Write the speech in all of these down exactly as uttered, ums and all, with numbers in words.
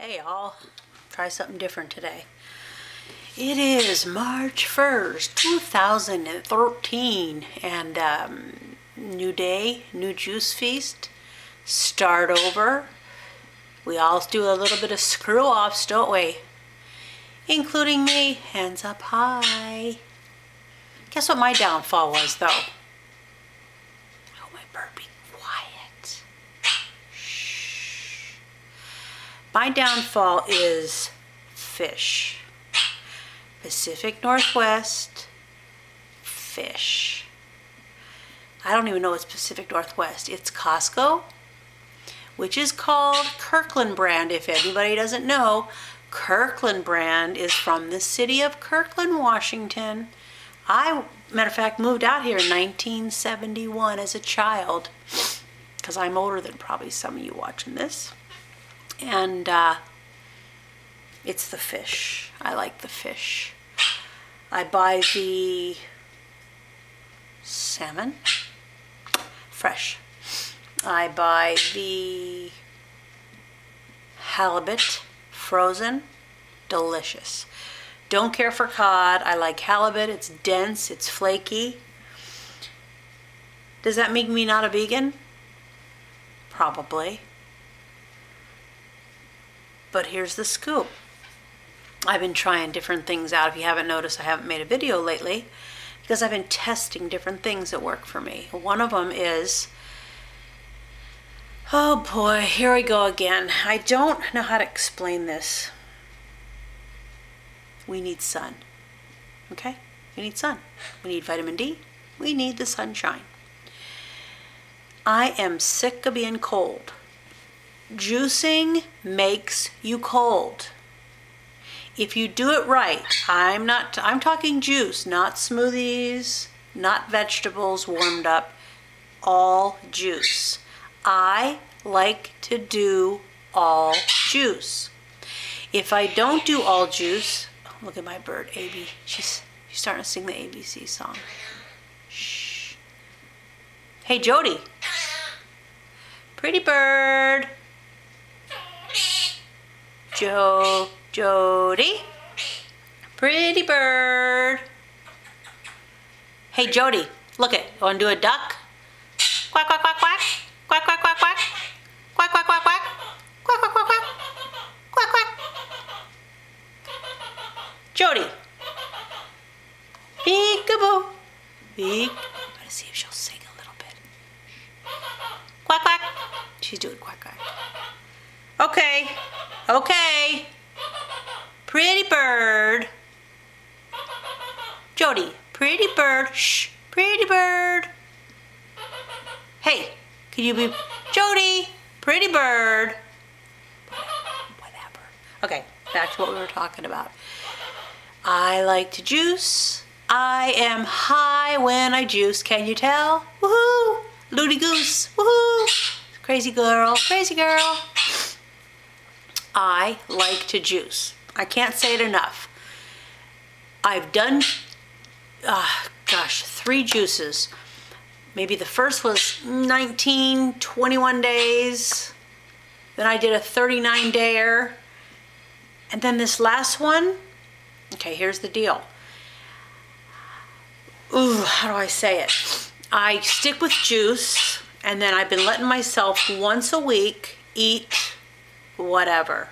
Hey all, try something different today. It is March first, two thousand thirteen, and um, new day, new juice feast, start over. We all do a little bit of screw-offs, don't we? Including me, hands up high. Guess what my downfall was, though? Oh, my bird, be quiet. Shh. My downfall is fish. Pacific Northwest fish. I don't even know it's Pacific Northwest. It's Costco, which is called Kirkland brand. If anybody doesn't know, Kirkland brand is from the city of Kirkland, Washington. I, matter of fact, moved out here in nineteen seventy-one as a child, because I'm older than probably some of you watching this. And uh, it's the fish. I like the fish. I buy the salmon, fresh. I buy the halibut, frozen, delicious. Don't care for cod. I like halibut. It's dense, it's flaky. Does that make me not a vegan? Probably. But here's the scoop. I've been trying different things out. If you haven't noticed, I haven't made a video lately because I've been testing different things that work for me. One of them is, oh boy, here we go again. I don't know how to explain this. We need sun, okay? We need sun. We need vitamin D. We need the sunshine. I am sick of being cold. Juicing makes you cold. If you do it right, I'm not, I'm talking juice, not smoothies, not vegetables warmed up, all juice. I like to do all juice. If I don't do all juice, look at my bird, A B. She's, she's starting to sing the A B C song. Shh. Hey, Jody. Pretty bird. Jo, Jody. Pretty bird. Hey, Jody. Look it. Want to do a duck? Quack, quack, quack, quack. Quack, quack, quack, quack. Quack, quack, quack, quack. Quack, quack, quack, quack. Quack, quack. Jody. Peekaboo. Peek. Let's see if she'll sing a little bit. Quack, quack. She's doing quack, quack. Okay. Okay. Pretty bird. Jody. Pretty bird. Shh. Pretty bird. Hey. Can you be Jody? Pretty bird. Whatever. Okay. Back to what we were talking about. I like to juice. I am high when I juice. Can you tell? Woohoo! Loony goose. Woohoo! Crazy girl. Crazy girl. I like to juice. I can't say it enough. I've done, uh, gosh, three juices. Maybe the first was nineteen, twenty-one days. Then I did a thirty-nine dayer. And then this last one, okay, here's the deal. Ooh, how do I say it? I stick with juice, and then I've been letting myself once a week eat whatever.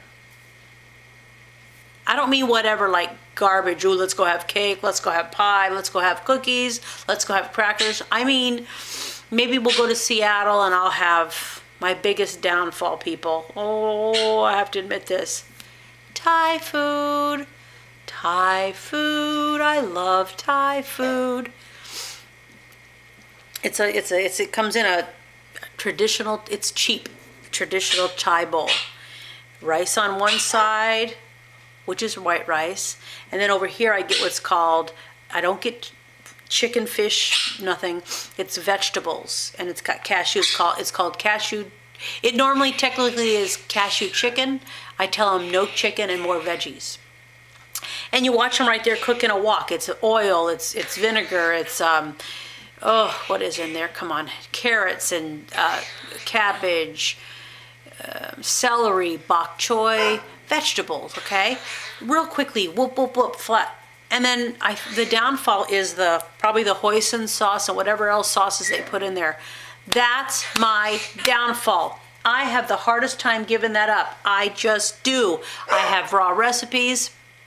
I don't mean whatever like garbage. Ooh, let's go have cake, let's go have pie, let's go have cookies, let's go have crackers. I mean, maybe we'll go to Seattle and I'll have my biggest downfall, people. Oh, I have to admit this. Thai food. Thai food. I love Thai food. It's a, it's a, it's, it comes in a traditional, it's cheap, traditional Thai bowl. Rice on one side, which is white rice. And then over here I get what's called, I don't get chicken, fish, nothing. It's vegetables, and it's got cashews. Called, it's called cashew. It normally technically is cashew chicken. I tell them no chicken and more veggies. And you watch them right there cooking a wok. It's oil, it's, it's vinegar, it's, um, oh, what is in there? Come on. Carrots and uh, cabbage, uh, celery, bok choy, vegetables, okay? Real quickly, whoop, whoop, whoop, flat. And then I, the downfall is the probably the hoisin sauce and whatever else sauces they put in there. That's my downfall. I have the hardest time giving that up. I just do. I have raw recipes.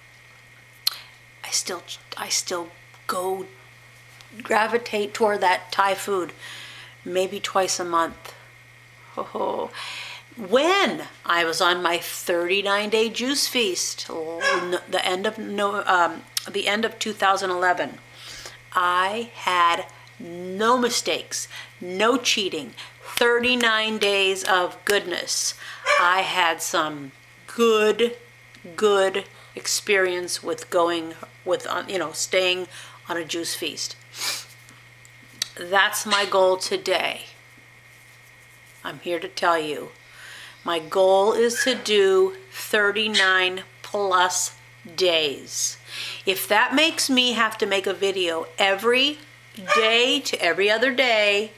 I still, I still go gravitate toward that Thai food, maybe twice a month. Oh, when I was on my thirty-nine day juice feast, the end of no, um, the end of two thousand eleven, I had no mistakes, no cheating, thirty-nine days of goodness. I had some good, good experience with going with, you know, staying on a juice feast. That's my goal today. I'm here to tell you. My goal is to do thirty-nine plus days. If that makes me have to make a video every day to every other day,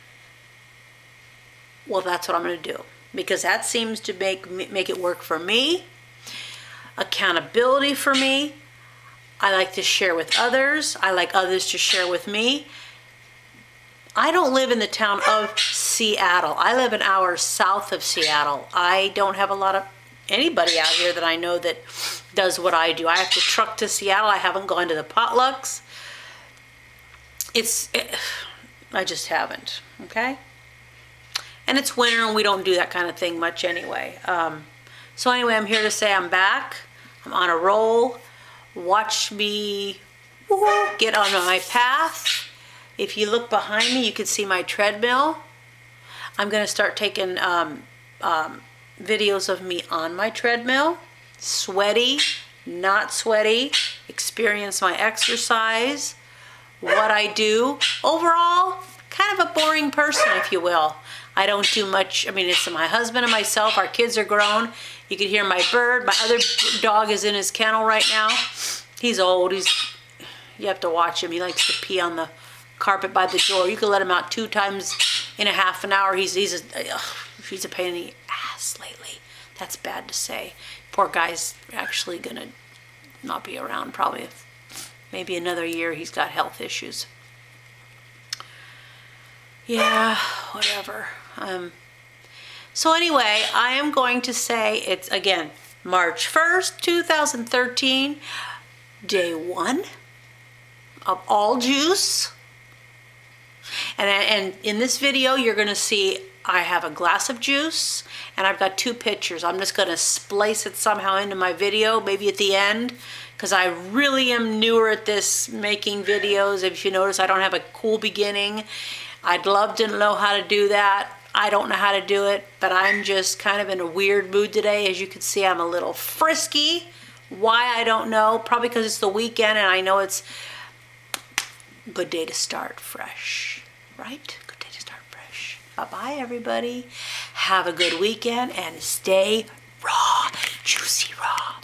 well, that's what I'm going to do, because that seems to make make it work for me. Accountability for me. I like to share with others. I like others to share with me. I don't live in the town of Seattle. I live an hour south of Seattle. I don't have a lot of anybody out here that I know that does what I do. I have to truck to Seattle. I haven't gone to the potlucks. It's, it, I just haven't, okay? And it's winter and we don't do that kind of thing much anyway. Um, so anyway, I'm here to say I'm back. I'm on a roll. Watch me woo, get on my path. If you look behind me, you can see my treadmill. I'm going to start taking um, um, videos of me on my treadmill. Sweaty, not sweaty. Experience my exercise. What I do. Overall, kind of a boring person, if you will. I don't do much. I mean, it's my husband and myself. Our kids are grown. You can hear my bird. My other dog is in his kennel right now. He's old. He's. You have to watch him. He likes to pee on the carpet by the door. You can let him out two times in a half an hour. He's he's a ugh, he's a pain in the ass lately. That's bad to say. Poor guy's actually gonna not be around probably if, maybe another year. He's got health issues. Yeah, whatever. Um, so anyway, I am going to say it's again March first, two thousand thirteen, day one of all juice. And, and in this video, you're going to see I have a glass of juice and I've got two pitchers. I'm just going to splice it somehow into my video, maybe at the end, because I really am newer at this, making videos. If you notice, I don't have a cool beginning. I'd love to know how to do that. I don't know how to do it, but I'm just kind of in a weird mood today. As you can see, I'm a little frisky. Why, I don't know. Probably because it's the weekend and I know it's a good day to start fresh, right? Good day to start fresh. Bye-bye, everybody. Have a good weekend and stay raw, juicy raw.